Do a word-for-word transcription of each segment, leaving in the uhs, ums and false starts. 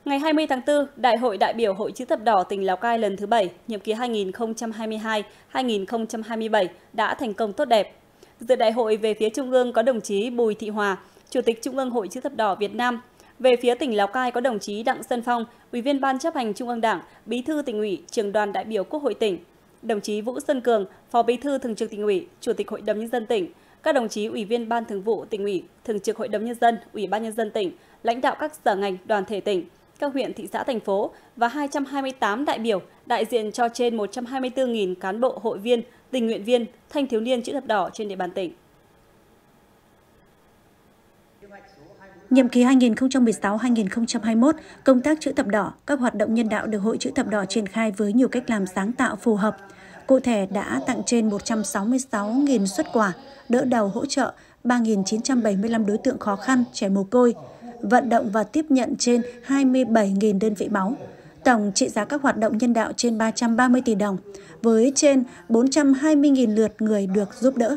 Ngày hai mươi tháng tư, Đại hội đại biểu Hội Chữ Thập Đỏ tỉnh Lào Cai lần thứ bảy, nhiệm kỳ hai nghìn không trăm hai mươi hai đến hai nghìn không trăm hai mươi bảy đã thành công tốt đẹp. Dự đại hội về phía Trung ương có đồng chí Bùi Thị Hòa, Chủ tịch Trung ương Hội Chữ Thập Đỏ Việt Nam. Về phía tỉnh Lào Cai có đồng chí Đặng Xuân Phong, Ủy viên Ban Chấp hành Trung ương Đảng, Bí thư Tỉnh ủy, Trưởng đoàn đại biểu Quốc hội tỉnh. Đồng chí Vũ Xuân Cường, Phó Bí thư Thường trực Tỉnh ủy, Chủ tịch Hội đồng Nhân dân tỉnh. Các đồng chí Ủy viên Ban Thường vụ Tỉnh ủy, Thường trực Hội đồng Nhân dân, Ủy ban Nhân dân tỉnh, lãnh đạo các sở ngành, đoàn thể tỉnh, các huyện, thị xã, thành phố và hai trăm hai mươi tám đại biểu đại diện cho trên một trăm hai mươi tư nghìn cán bộ, hội viên, tình nguyện viên, thanh thiếu niên Chữ Thập Đỏ trên địa bàn tỉnh. Nhiệm kỳ hai nghìn không trăm mười sáu đến hai nghìn không trăm hai mươi mốt, công tác Chữ Thập Đỏ, các hoạt động nhân đạo được Hội Chữ Thập Đỏ triển khai với nhiều cách làm sáng tạo phù hợp. Cụ thể đã tặng trên một trăm sáu mươi sáu nghìn suất quà, đỡ đầu hỗ trợ ba nghìn chín trăm bảy mươi lăm đối tượng khó khăn, trẻ mồ côi, vận động và tiếp nhận trên hai mươi bảy nghìn đơn vị máu. Tổng trị giá các hoạt động nhân đạo trên ba trăm ba mươi tỷ đồng, với trên bốn trăm hai mươi nghìn lượt người được giúp đỡ.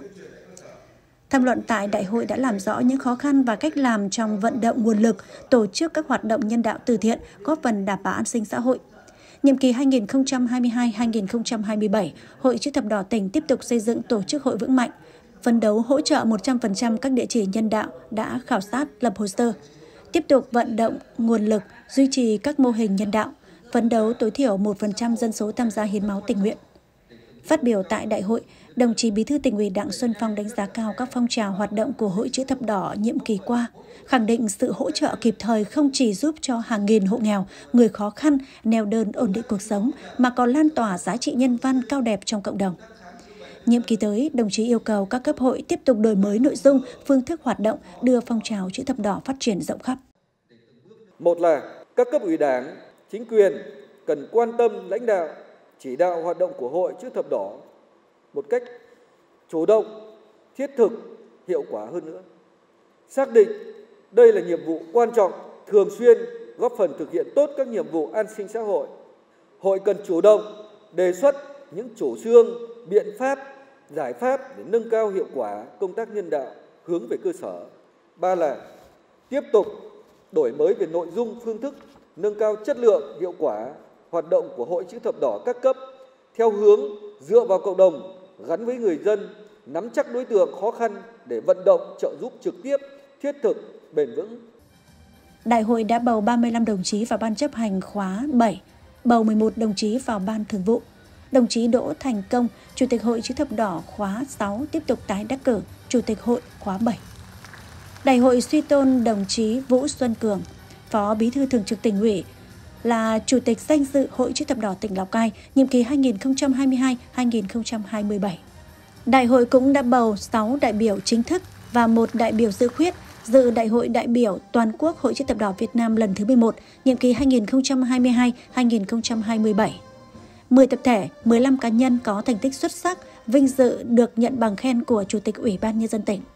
Tham luận tại đại hội đã làm rõ những khó khăn và cách làm trong vận động nguồn lực, tổ chức các hoạt động nhân đạo từ thiện, góp phần đảm bảo an sinh xã hội. Nhiệm kỳ hai nghìn không trăm hai mươi hai đến hai nghìn không trăm hai mươi bảy, Hội Chữ Thập Đỏ tỉnh tiếp tục xây dựng tổ chức hội vững mạnh, phấn đấu hỗ trợ một trăm phần trăm các địa chỉ nhân đạo đã khảo sát, lập hồ sơ, tiếp tục vận động nguồn lực, duy trì các mô hình nhân đạo, phấn đấu tối thiểu một phần trăm dân số tham gia hiến máu tình nguyện. Phát biểu tại đại hội, đồng chí Bí thư Tỉnh ủy Đặng Xuân Phong đánh giá cao các phong trào hoạt động của Hội Chữ Thập Đỏ nhiệm kỳ qua, khẳng định sự hỗ trợ kịp thời không chỉ giúp cho hàng nghìn hộ nghèo, người khó khăn, neo đơn ổn định cuộc sống, mà còn lan tỏa giá trị nhân văn cao đẹp trong cộng đồng. Nhiệm kỳ tới, đồng chí yêu cầu các cấp hội tiếp tục đổi mới nội dung, phương thức hoạt động, đưa phong trào Chữ Thập Đỏ phát triển rộng khắp. Một là các cấp ủy Đảng, chính quyền cần quan tâm lãnh đạo, chỉ đạo hoạt động của Hội Chữ Thập Đỏ một cách chủ động, thiết thực, hiệu quả hơn nữa. Xác định đây là nhiệm vụ quan trọng, thường xuyên góp phần thực hiện tốt các nhiệm vụ an sinh xã hội. Hội cần chủ động đề xuất những chủ trương, biện pháp, giải pháp để nâng cao hiệu quả công tác nhân đạo hướng về cơ sở. Ba là tiếp tục đổi mới về nội dung, phương thức, nâng cao chất lượng, hiệu quả hoạt động của Hội Chữ Thập Đỏ các cấp theo hướng dựa vào cộng đồng, gắn với người dân, nắm chắc đối tượng khó khăn để vận động trợ giúp trực tiếp, thiết thực, bền vững. Đại hội đã bầu ba mươi lăm đồng chí vào Ban chấp hành khóa bảy, bầu mười một đồng chí vào Ban Thường vụ. Đồng chí Đỗ Thành Công, Chủ tịch Hội Chữ Thập Đỏ khóa sáu tiếp tục tái đắc cử Chủ tịch Hội khóa bảy. Đại hội suy tôn đồng chí Vũ Xuân Cường, Phó Bí thư Thường trực Tỉnh ủy, là Chủ tịch danh dự Hội Chữ Thập Đỏ tỉnh Lào Cai, nhiệm kỳ hai nghìn không trăm hai mươi hai đến hai nghìn không trăm hai mươi bảy. Đại hội cũng đã bầu sáu đại biểu chính thức và một đại biểu dự khuyết dự Đại hội đại biểu toàn quốc Hội Chữ Thập Đỏ Việt Nam lần thứ mười một, nhiệm kỳ hai nghìn không trăm hai mươi hai đến hai nghìn không trăm hai mươi bảy. mười tập thể, mười lăm cá nhân có thành tích xuất sắc, vinh dự được nhận bằng khen của Chủ tịch Ủy ban Nhân dân tỉnh.